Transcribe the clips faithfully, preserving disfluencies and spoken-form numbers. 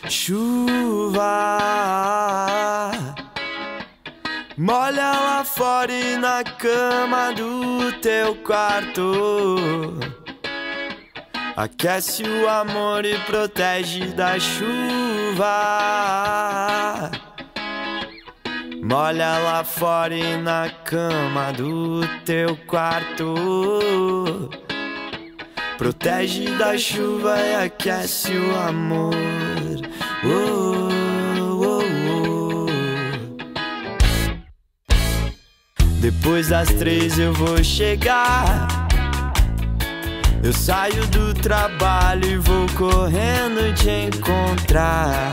Chuva molha lá fora e na cama do teu quarto. Aquece o amor e protege da chuva. Molha lá fora e na cama do teu quarto. Protege da chuva e aquece o amor. Oh, oh, oh. Depois das três eu vou chegar. Eu saio do trabalho e vou correndo te encontrar.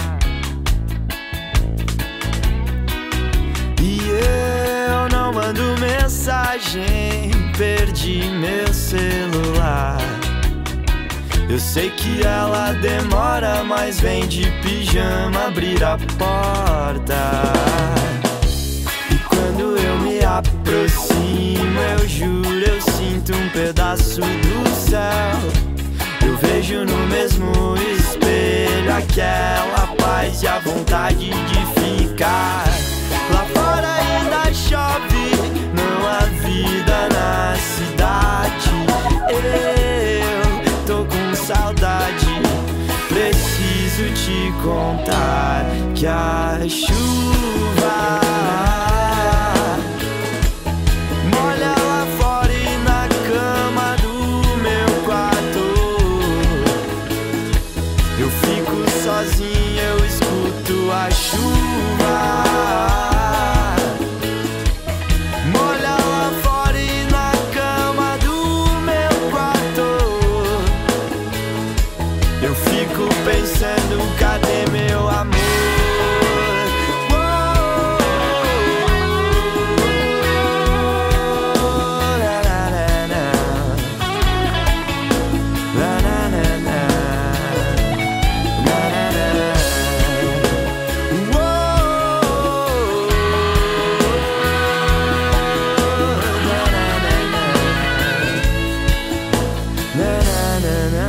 E eu não mando mensagem, perdi meu celular. Eu sei que ela demora, mas vem de pijama abrir a porta. E quando eu me aproximo, eu juro, eu sinto um pedaço do céu. Eu vejo no mesmo espelho aquela paz e a vontade de ficar. Lá fora ainda chove, não há vida na cidade. Eu tô com saudade, preciso te contar que a chuva molha lá fora e na cama do meu quarto. Eu fico sozinho, eu escuto a chuva. Pensando, cadê meu amor? Oh, la, la, la, la. La, la, la, la. La, la, la. Oh, la, la, la, la. La, la, la, la.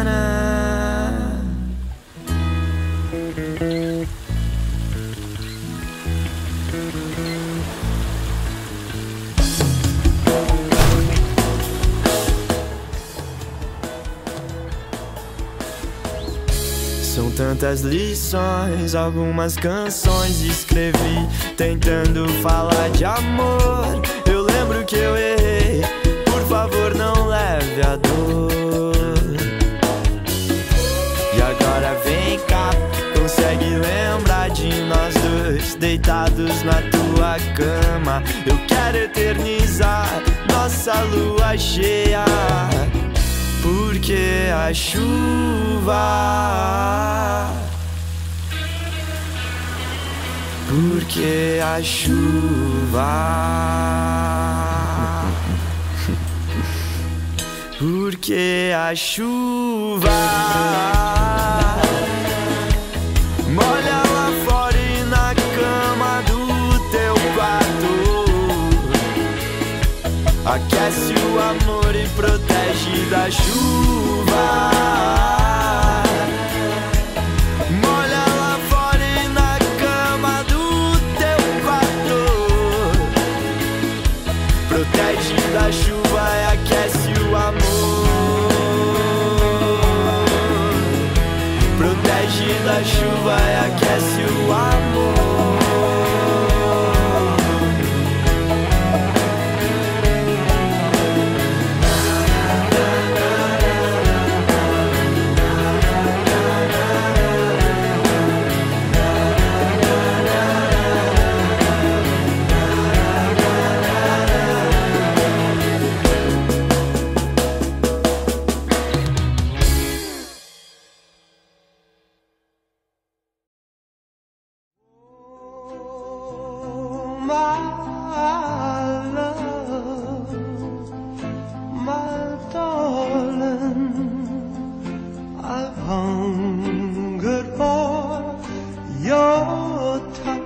São tantas lições, algumas canções escrevi tentando falar de amor. Eu lembro que eu errei, por favor não leve a dor. E agora vem cá, consegue lembrar de nós dois deitados na tua cama? Eu quero eternizar nossa lua cheia, porque a chuva, porque a chuva, porque a chuva molha lá fora e na cama do teu quarto. Aquece o amor e protege da chuva. Molha lá fora e na cama do teu quarto. Protege da chuva e aquece o amor. Protege da chuva e aquece o amor. My love, my darling, I've hungered for your touch.